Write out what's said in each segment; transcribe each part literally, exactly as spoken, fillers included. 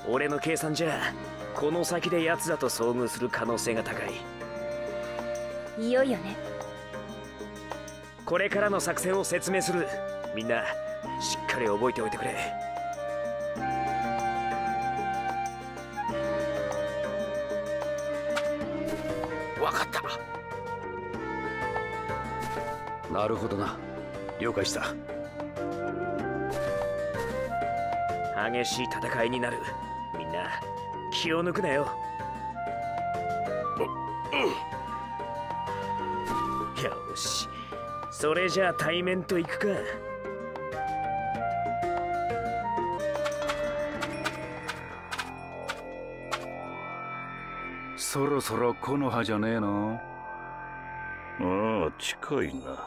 俺の計算じゃこの先で奴らと遭遇する可能性が高い。 いよいよね。 これからの作戦を説明する。みんなしっかり覚えておいてくれ。 わかった。なるほどな。了解した。 激しい戦いになる。みんな気を抜くなよ。よし、それじゃあ対面といくか。 そろそろ木の葉じゃねえの？ ああ、近いな。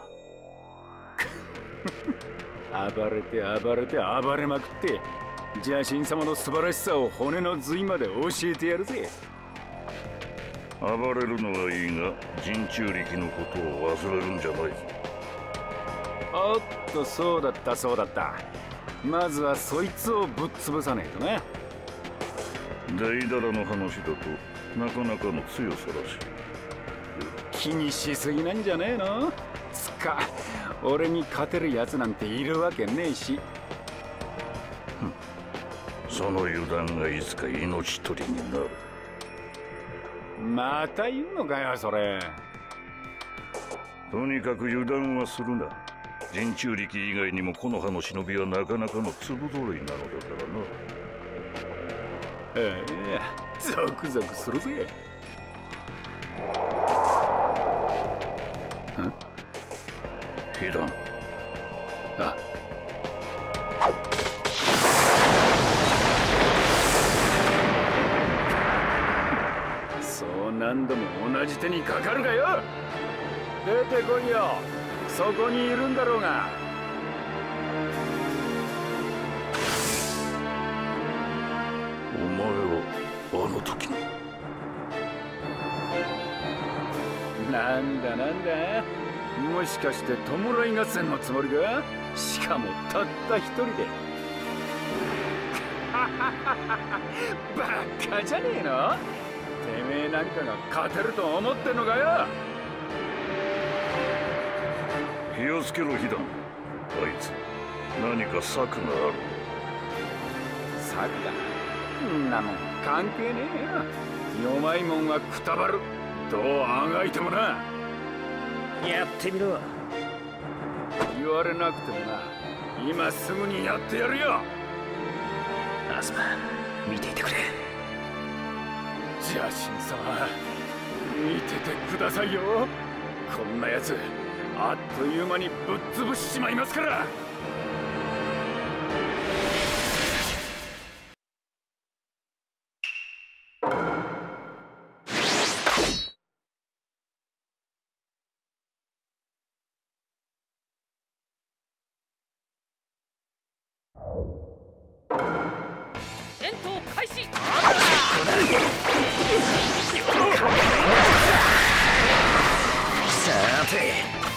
暴れて暴れて暴れまくって、邪神様の素晴らしさを骨の髄まで教えてやるぜ。 暴れるのはいいが、人中力のことを忘れるんじゃないぞ。 おっと、そうだったそうだった。まずはそいつをぶっ潰さねえとな。 デイダラの話だとなかなかの強さらしい。 気にしすぎなんじゃねえの？つか、俺に勝てるやつなんているわけねえし。 その油断がいつか命取りになる。 また言うのかよ、それ。 とにかく油断はするな。人中力以外にも木の葉の忍びはなかなかの粒揃いなのだからな。 ええ、ゾクゾクするぜ。ん？ 被弾。 あ。そう何度も同じ手にかかるがよ。出てこいよ。そこにいるんだろうが。 お前はあの時の。 なんだなんだ、もしかして弔い合戦のつもりか？しかもたった一人で。バカじゃねえの？てめえなんかが勝てると思ってんのかよ。 気をつけろ、ヒダン。あいつ何か策がある。 策だ？んなもん関係ねえよ。弱いもんはくたばる。どうあがいてもな。 やってみろ。 言われなくてもな、今すぐにやってやるよ。 アスマ、見ていてくれ。 邪神様、見ててくださいよ。こんなやつあっという間にぶっ潰しちまいますから。 戦闘開始。 さて、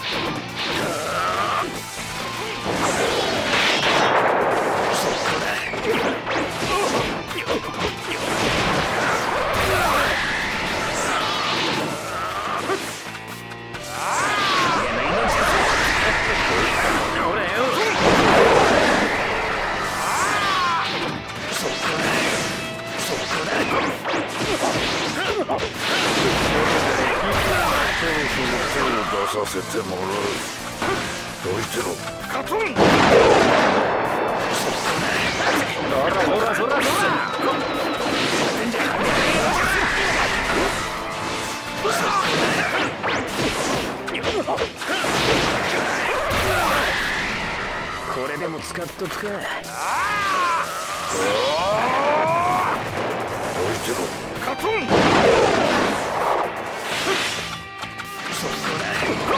そこだ。ほらよ。そこだ。そこだ。 そろそろ手を出させてもらう。どいてろ、カトン。 そらそらそらそら。 これでも使っとくか。 どいてろ、カトン。 そこだ。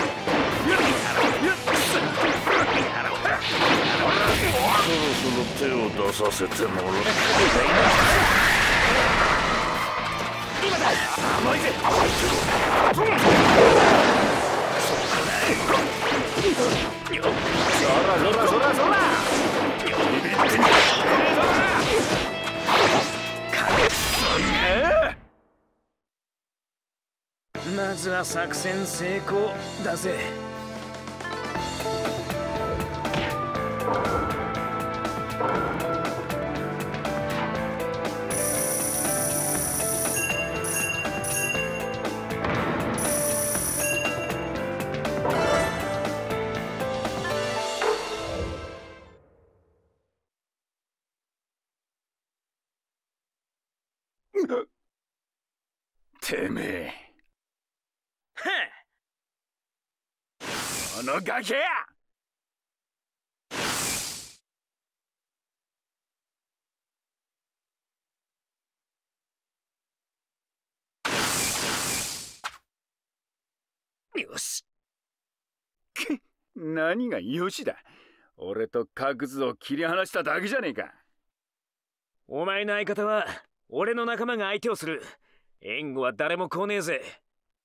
そろそろ手を出させてもらう。 今だ。甘いぜ。 どいてろ、カトン。 そこだ。 そらそらそらそら。ビビってんじゃねえぞ。 まずは作戦成功だぜ。 てめえ、このガキや！ よし。 何がよしだ。俺と角図を切り離しただけじゃねえか。 お前の相方は俺の仲間が相手をする。援護は誰も来ねえぜ。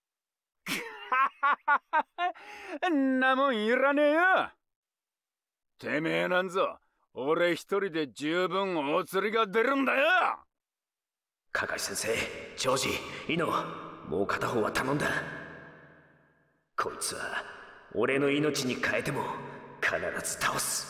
んなもんいらねえよ。てめえなんぞ俺一人で十分お釣りが出るんだよ。 カカシ先生、ジョージ、イノ、もう片方は頼んだ。こいつは俺の命に変えても必ず倒す。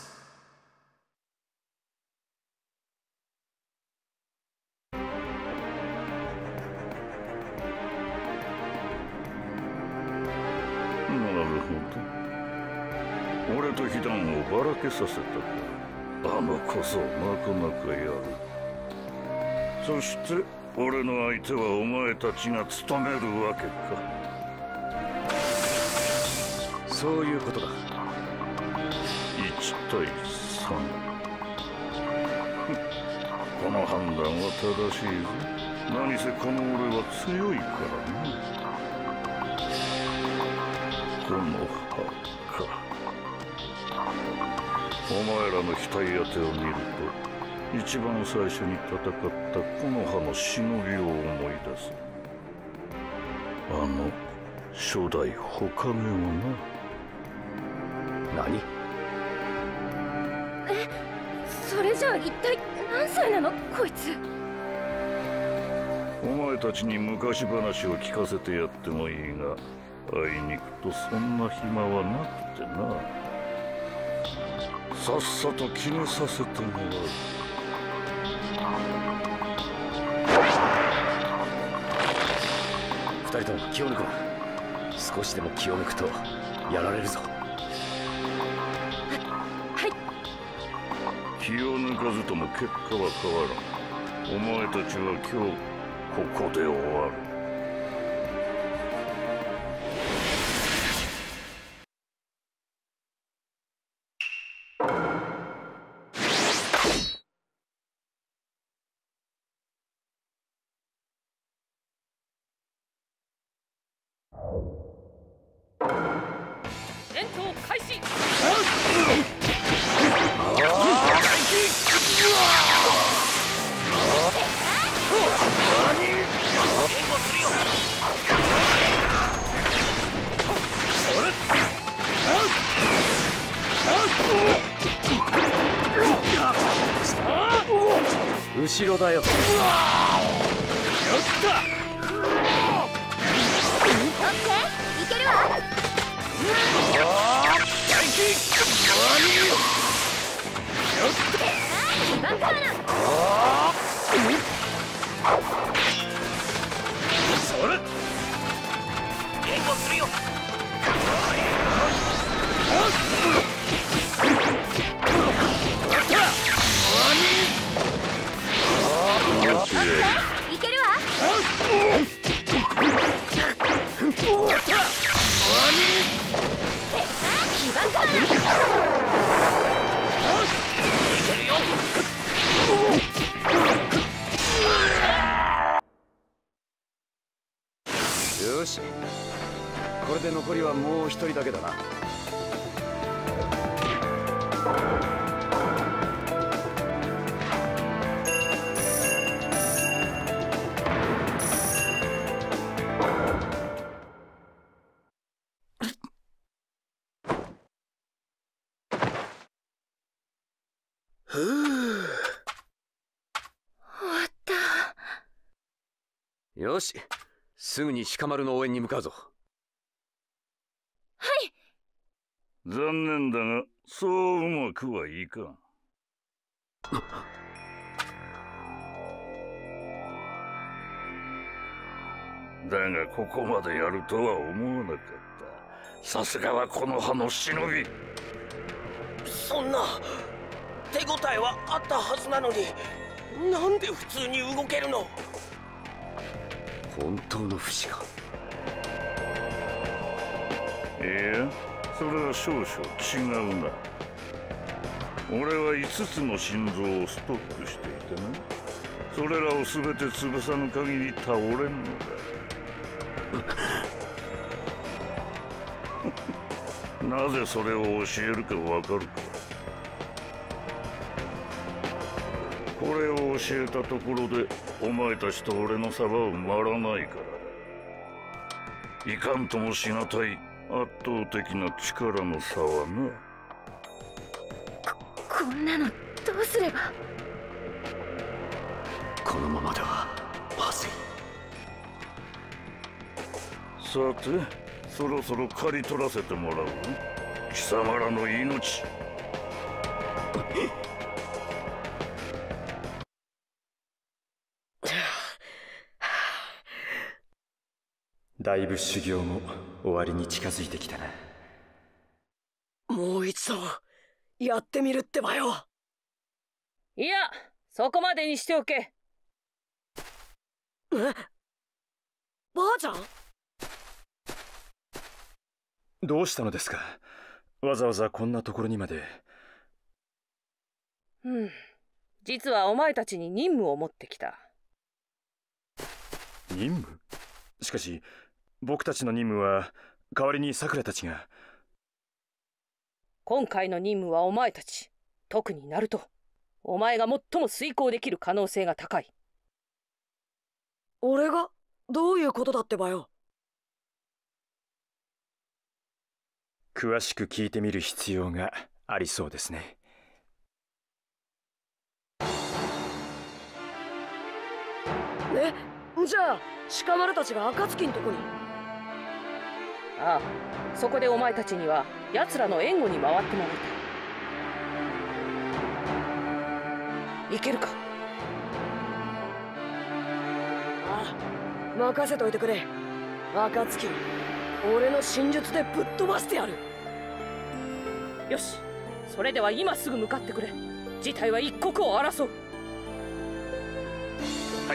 俺と被弾をばらけさせたか。あのこそなかなかやる。そして俺の相手はお前たちが務めるわけか。 そういうことだ。 いちたいさん。この判断は正しいぞ。何せこの俺は強いからな。この葉か。お前らの額当てを見ると、一番最初に戦った木の葉の忍びを思い出す。あの初代火影をな。 何？ え、それじゃあ一体何歳なのこいつ。 お前たちに昔話を聞かせてやってもいいが、あいにくとそんな暇はなくてな。さっさと決めさせてもらう。 二人とも気を抜くな。少しでも気を抜くとやられるぞ。 はい。 気を抜かずとも結果は変わらん。お前たちは今日ここで終わる。 戦闘開始。 後ろだよ。 いけるわ。バンカーナ。 それ援護するよ。 いけるわ。バンカーナ。 よし、これで残りはもう一人だけだな。 終わった。 よし、 すぐに鹿丸の応援に向かうぞ。 はい。 残念だがそううまくはいかん。だがここまでやるとは思わなかった。さすがはこの葉の忍び。 そんな手応えはあったはずなのに、なんで普通に動けるの？ 本当の不死か。 いや、それは少々違うな。俺はいつつの心臓をストックしていてな。それらを全て潰さぬ限り倒れんのだ。なぜそれを教えるかわかるか？これを教えたところでお前たちと俺の差は埋まらないからだ。いかんともしがたい圧倒的な力の差はな。 こ、こんなのどうすれば。 このままではまずい。 さて、そろそろ刈り取らせてもらう。貴様らの命。 だいぶ修行も終わりに近づいてきたな。 もう一度やってみるってばよ。 いや、そこまでにしておけ。 え、ばあちゃん？ どうしたのですか？わざわざこんなところにまで。 うん、実はお前たちに任務を持ってきた。 任務？しかし僕たちの任務は代わりにさくらたちが。 今回の任務はお前たち、特にナルト、お前が最も遂行できる可能性が高い。 俺が？どういうことだってばよ。 詳しく聞いてみる必要がありそうですね。 え、じゃあ鹿丸たちが暁んとこに？ ああ、そこでお前たちには奴らの援護に回ってもらいたい。いけるか？ ああ、任せといてくれ。暁、俺の真術でぶっ飛ばしてやる。 よし、それでは今すぐ向かってくれ。事態は一刻を争う。 はい。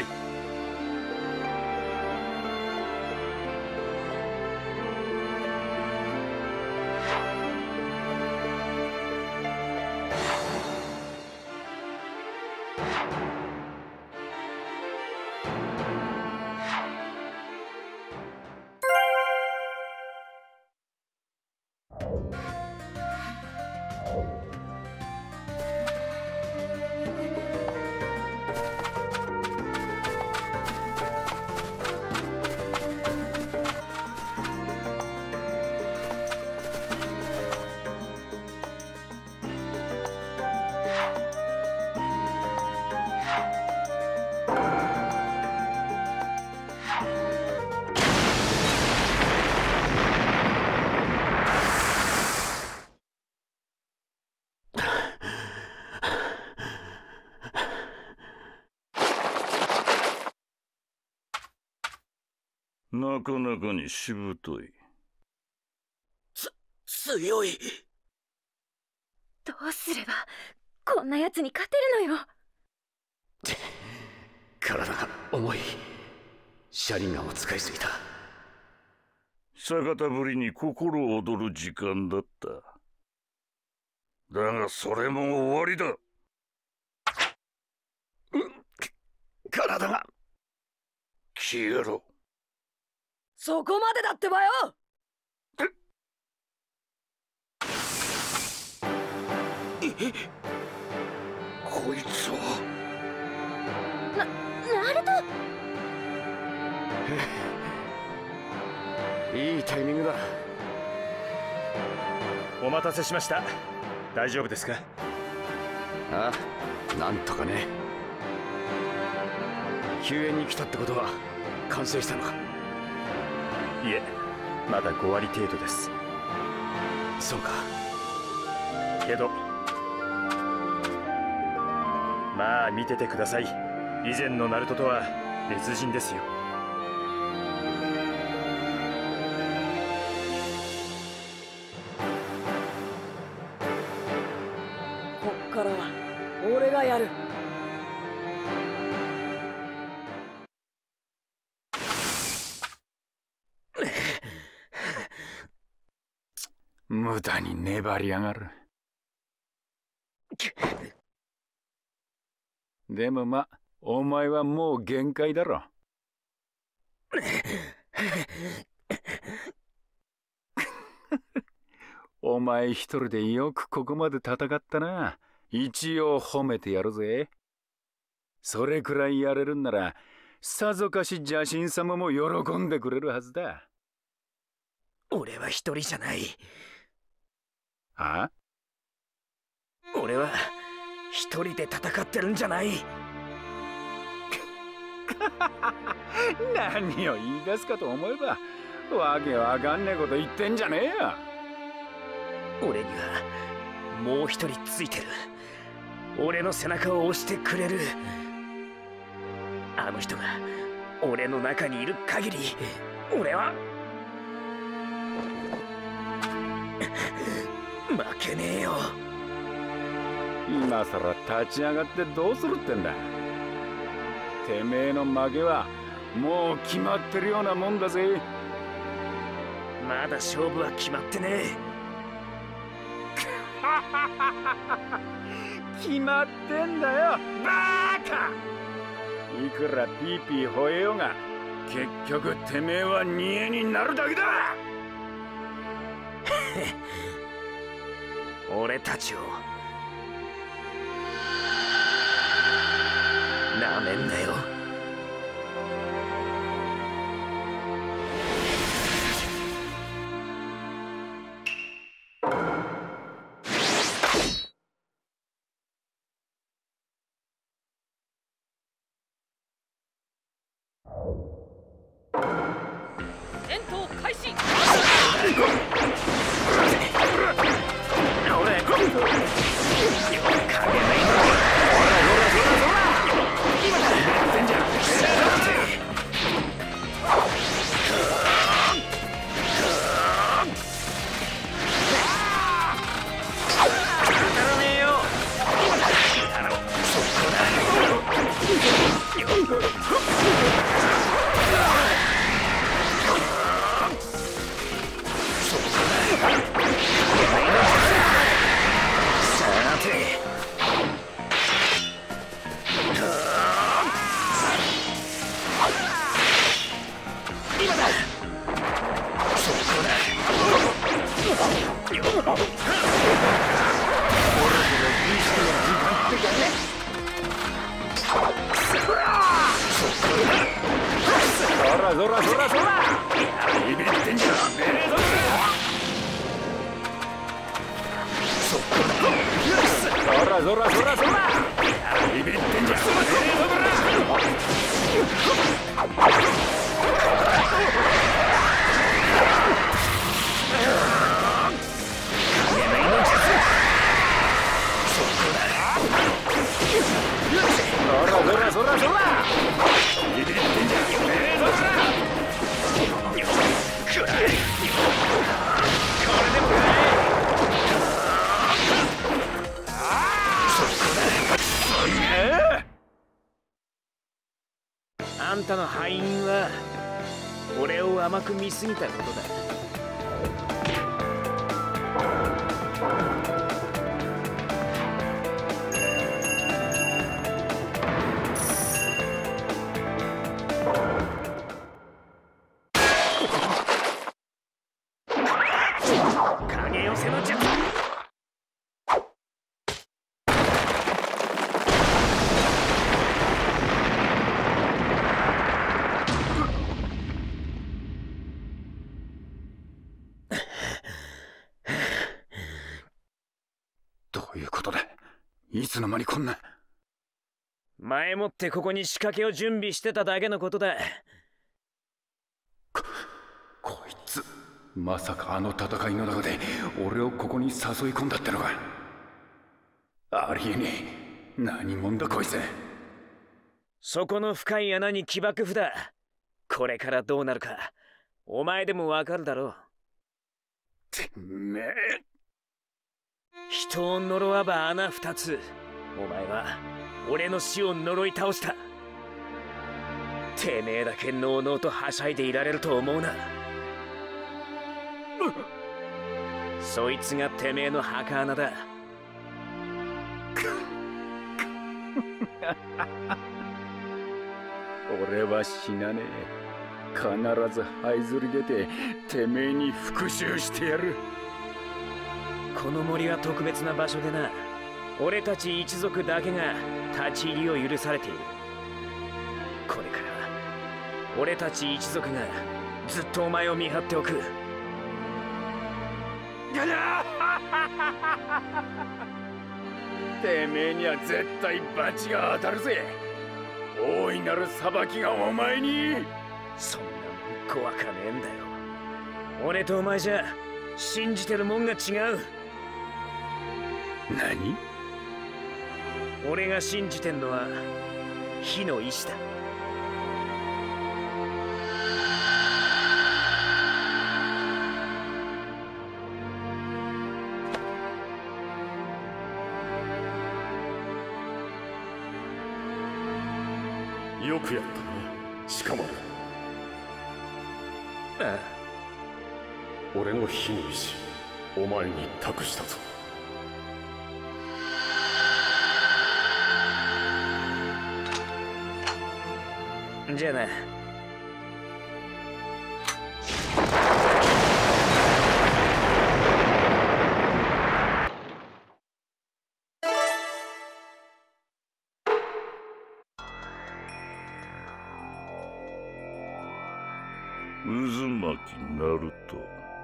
なかなかにしぶとい。 つ、強い。 どうすればこんな奴に勝てるのよ。 体が重い。シャリンガンを使いすぎた。 久方ぶりに心躍る時間だった。だがそれも終わりだ。 うん、体が。 消えろ。 そこまでだってばよ。 こいつはな、ナルト。いいタイミングだ。 お待たせしました。大丈夫ですか？ ああ、なんとかね。救援に来たってことは完成したのか？ いえ、まだご割程度です。 そうか。 けどまあ見ててください。以前のナルトとは別人ですよ。 こっからは俺がやる。 無駄に粘りやがる。でもま、お前はもう限界だろ。お前一人でよくここまで戦ったな。一応褒めてやるぜ。それくらいやれるんなら、さぞかし邪神様も喜んでくれるはずだ。 俺は一人じゃない。 あ？ 俺は一人で戦ってるんじゃない。 何を言い出すかと思えば、わけわかんねえこと言ってんじゃねえよ。 俺にはもう一人ついてる。俺の背中を押してくれる。あの人が俺の中にいる限り、俺は負けねえよ。 今さら立ち上がってどうするってんだ。てめえの負けはもう決まってるようなもんだぜ。 まだ勝負は決まってねえ。 決まってんだよ、バーカ。いくらピーピー吠えようが、結局てめえは煮えになるだけだ。 俺たちをなめんなよ。 戦闘開始。 そらそらそら、ビビってんじゃねえぞ。そらそらそらそら、ビビってんじゃねえぞ。そらそらそら、ビビってんじゃねえぞ。 あんたの敗因は俺を甘く見すぎたことだ。影寄せの術。 どういうことだ。いつの間にこんな。 前もってここに仕掛けを準備してただけのことだ。 こいつまさかあの戦いの中で俺をここに誘い込んだってのか。ありえねえ。何者だこいつ。 そこの深い穴に起爆符だ。これからどうなるかお前でもわかるだろう。 てめえ。 人を呪わば穴二つ。お前は俺の死を呪い倒した。てめえだけのうのうとはしゃいでいられると思うな。そいつがてめえの墓穴だ。 俺は死なねえ。必ず這いずり出ててめえに復讐してやる。 この森は特別な場所でな。俺たち一族だけが立ち入りを許されている。これから俺たち一族がずっとお前を見張っておく。 てめえには絶対罰が当たるぜ。大いなる裁きがお前に。 そんなもん怖かねえんだよ。俺とお前じゃ信じてるもんが違う。 何？ 俺が信じてんのは火の意志だ。 よくやったな、鹿丸。 ああ、 俺の火の意志、お前に託したぞ。 じゃあな。 渦巻きナルト。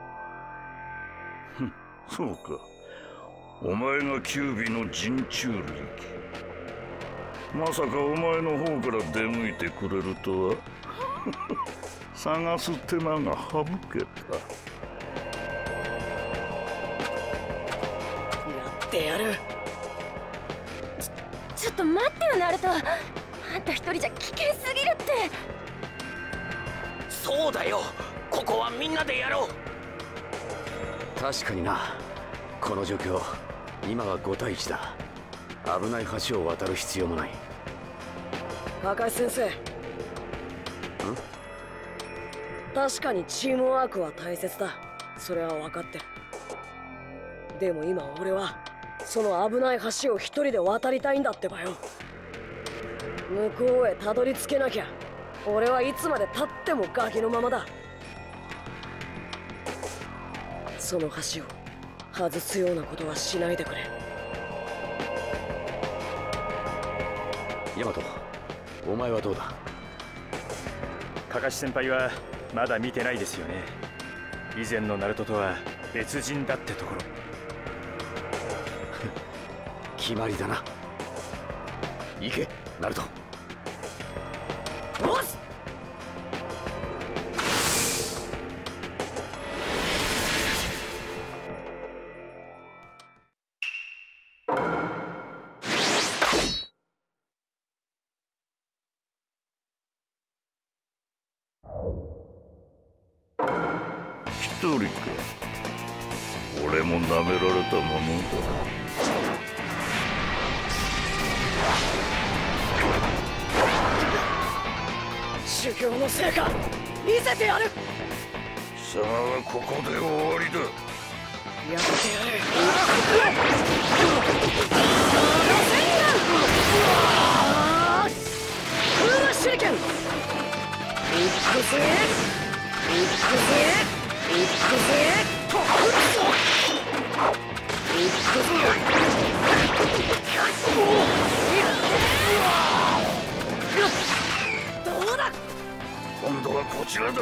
ふん、そうか。お前が九尾の人中力。まさかお前の方から出向いてくれるとは。探す手間が省けた。 やってやる。 ちょっと待ってよナルト。あんた一人じゃ危険すぎるって。 そうだよ、ここはみんなでやろう。 確かにな。この状況、今はご対いちだ。危ない橋を渡る必要もない。 赤石先生。ん？確かにチームワークは大切だ。それは分かってる。でも今俺はその危ない橋を一人で渡りたいんだってばよ。向こうへたどり着けなきゃ俺はいつまでたってもガキのままだ。その橋を外すようなことはしないでくれ。 ヤマト、お前はどうだ？ カカシ先輩はまだ見てないですよね。以前のナルトとは別人だってところ。 決まりだな。行け、ナルト。 おっ！ 一人か。俺も舐められたものだ。 修行の成果見せてやる。 貴様はここで終わりだ。 やってやる。クーラー手裏剣。いくぜいくぜいくぜとくぞいくぞ。どうだ。 今度はこちらだ。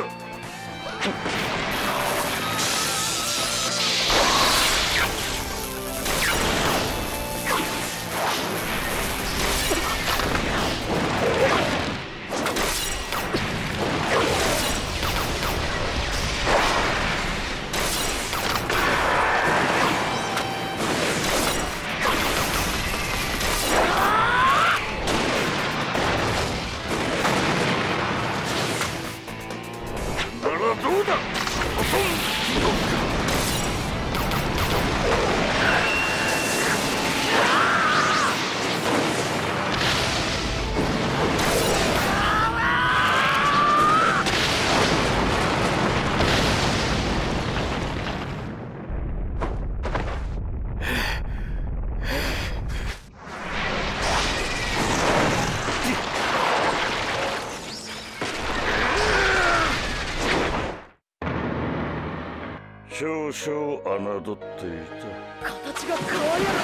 少々侮っていた。 形が変わりやがった。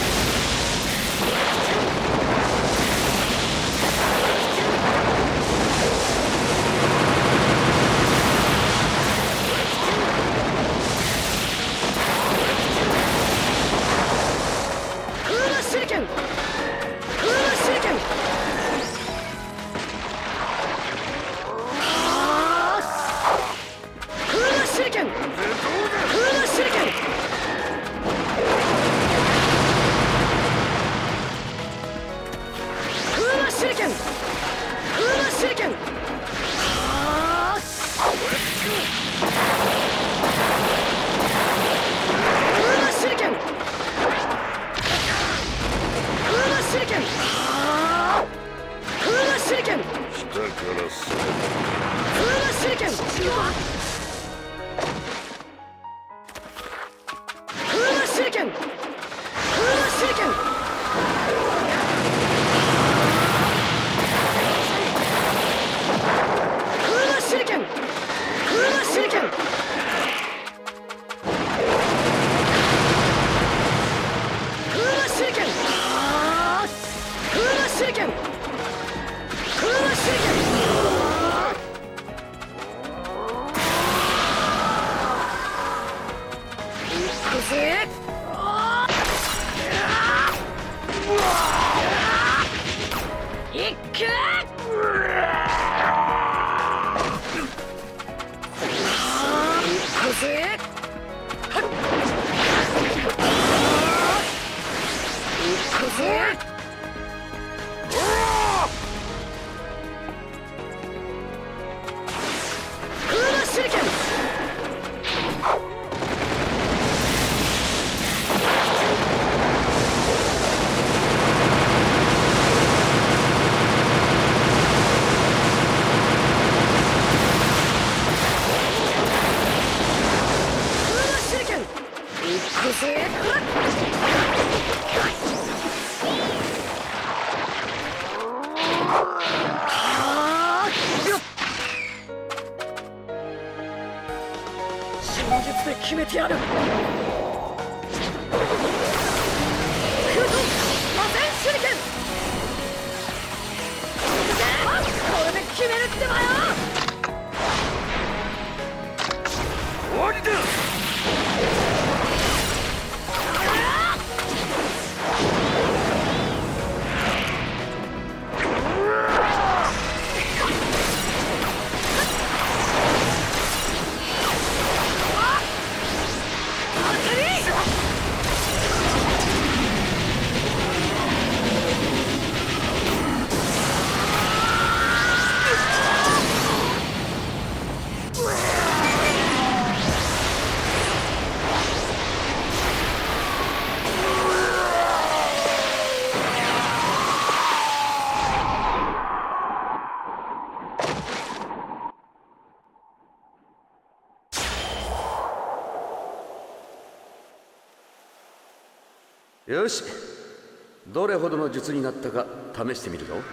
こくぜ。いく。いくぜ。いくぜ。クーラー手裏剣。真術で決めてやる。空飛魔戦手裏剣。これで決めるってばよ。 終わりだ。 よし、どれほどの術になったか試してみるぞ。よし。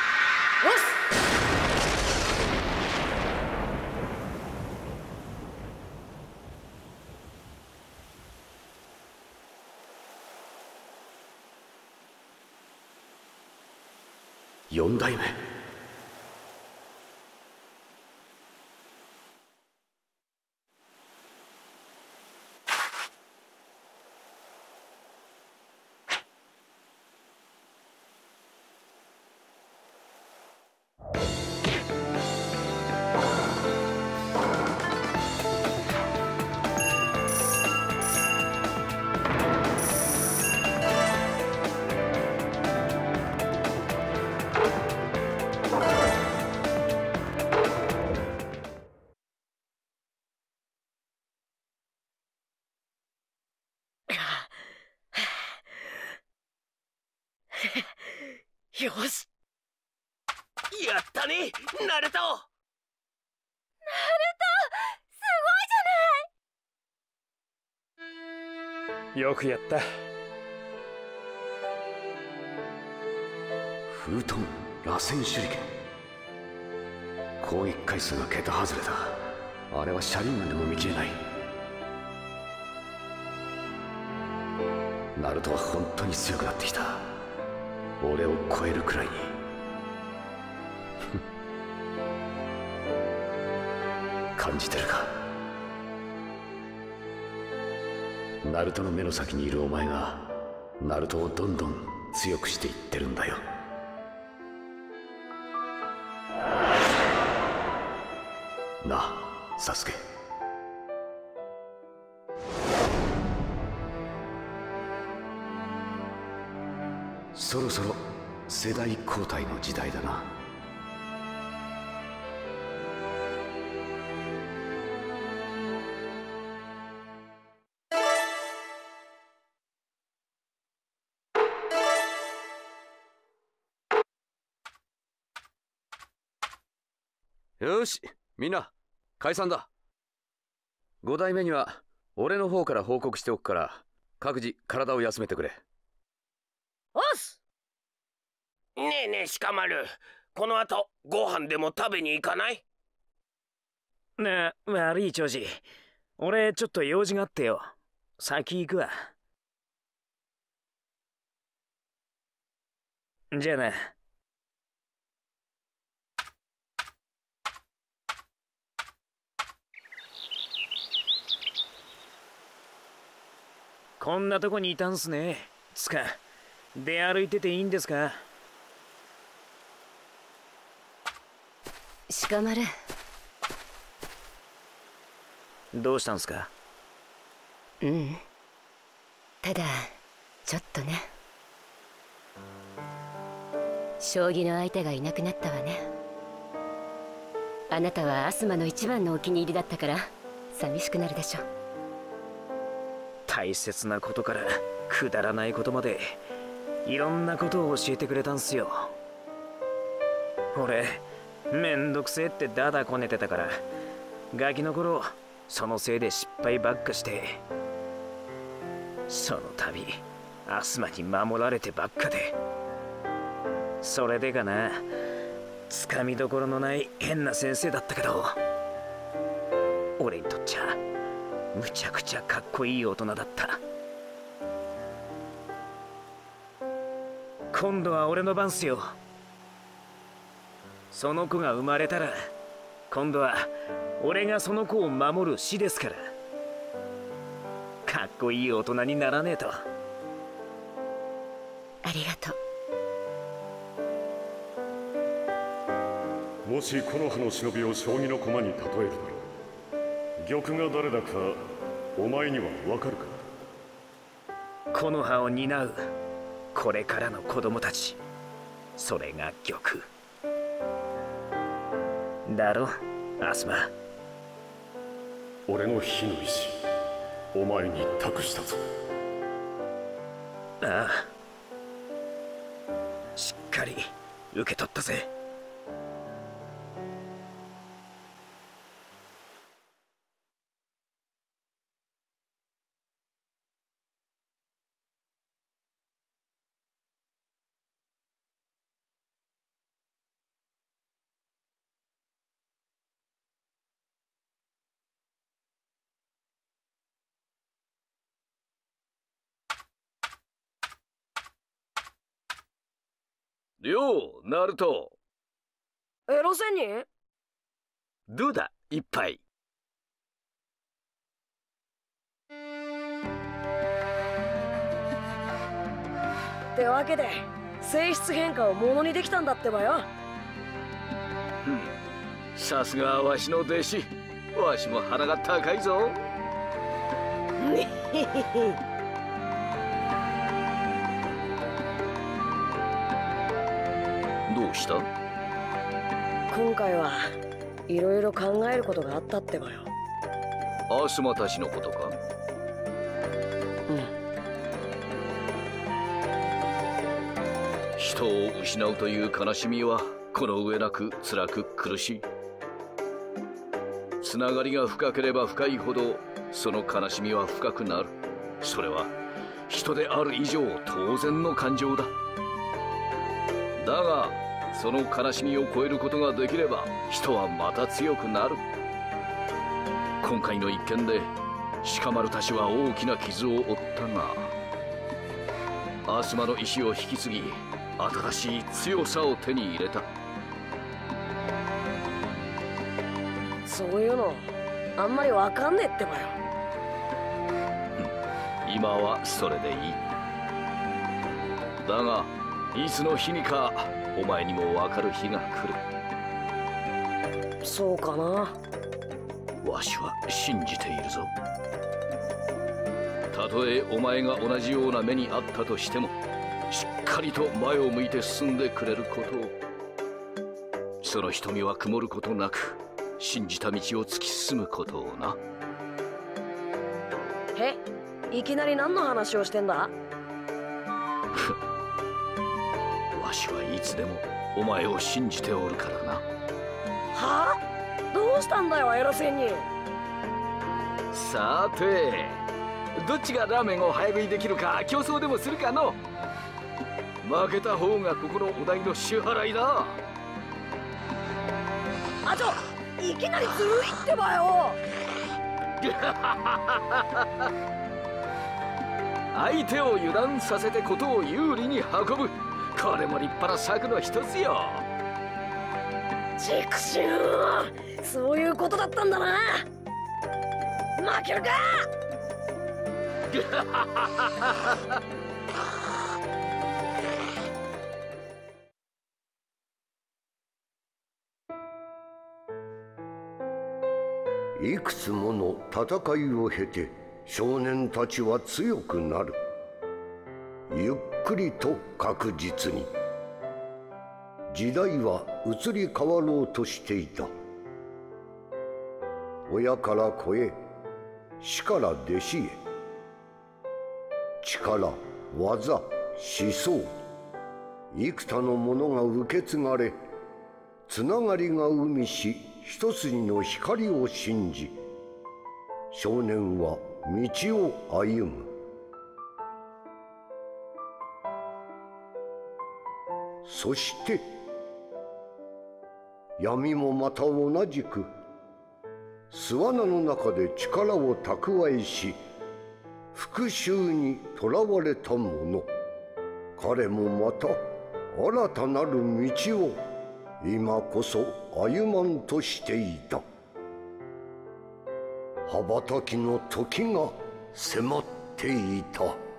四代目。よし。 やったね、ナルト。ナルト、 すごいじゃない。 よくやった。 風遁螺旋手裏剣。攻撃回数が桁外れだ。あれは車輪ガンでも見切れない。ナルトは本当に強くなってきた。俺を超えるくらいに。感じてるか。ナルトの目の先にいるお前がナルトをどんどん強くしていってるんだよ。なあ、サスケ。そろそろ世代交代の時代だな。よし、みんな解散だ。ご代目には俺の方から報告しておくから、各自体を休めてくれ。 おっす。 ねえねえ鹿丸、この後ご飯でも食べに行かない？なあ、悪い長次、俺ちょっと用事があってよ。先行くわ。じゃあな。 こんなとこにいたんすね。つか出歩いてていいんですか？ 鹿丸、 どうしたんすか？ うん、ただちょっとね。将棋の相手がいなくなったわね。あなたはアスマの一番のお気に入りだったから寂しくなるでしょ。 大切なことからくだらないことまでいろんなことを教えてくれたんすよ。俺めんどくせえってダダこねてたから、ガキの頃そのせいで失敗ばっかして、その度アスマに守られてばっかで、それでかな、つかみどころのない変な先生だったけど、俺にとっちゃむちゃくちゃかっこいい大人だった。今度は俺の番っすよ。その子が生まれたら今度は俺がその子を守る師ですから、かっこいい大人にならねえと。 ありがとう。もし木の葉の忍びを将棋の駒に例えるなら、玉が誰だかお前にはわかるか？ 木の葉を担うこれからの子供たち、それが玉だろ、アスマ。 俺の火の意志、お前に託したぞ。 ああ、しっかり受け取ったぜ。 よう、ナルト。 エロ仙人？ どうだ、一杯。 ってわけで性質変化をものにできたんだってばよ。 うん、さすがわしの弟子。わしも鼻が高いぞ。どうした？ 今回はいろいろ考えることがあったってばよ。 アスマたちのことか？ うん。 人を失うという悲しみはこの上なく辛く苦しい。つながりが深ければ深いほどその悲しみは深くなる。それは人である以上当然の感情だ。だがその悲しみを超えることができれば人はまた強くなる。今回の一件で鹿丸たちは大きな傷を負ったが、アスマの意志を引き継ぎ新しい強さを手に入れた。 そういうのあんまりわかんねえってばよ。 今はそれでいい。だがいつの日にかお前にも分かる日が来る。そうかな。 わしは信じているぞ。たとえお前が同じような目にあったとしても、しっかりと前を向いて進んでくれることを。その瞳は曇ることなく信じた道を突き進むことをな。 へ、いきなり何の話をしてんだ？ わしはいつでもお前を信じておるからな。 はあ？どうしたんだよエロ仙人。 さて、どっちがラーメンを早食いできるか競争でもするかの。負けた方がここのお題の支払いだ。 あちょ、いきなりずるいってばよ。 相手を油断させてことを有利に運ぶ、これも立派な策の一つよ。 チクシュー、そういうことだったんだな。負けるか。 いくつもの戦いを経て少年たちは強くなる。ゆっくりと確実に。時代は移り変わろうとしていた。親から子へ、師から弟子へ。力、技、思想、幾多のものが受け継がれ、つながりが生みし一筋の光を信じ、少年は道を歩む。そして闇もまた同じく巣穴の中で力を蓄えし復讐にとらわれた者、彼もまた新たなる道を今こそ歩まんとしていた。羽ばたきの時が迫っていた。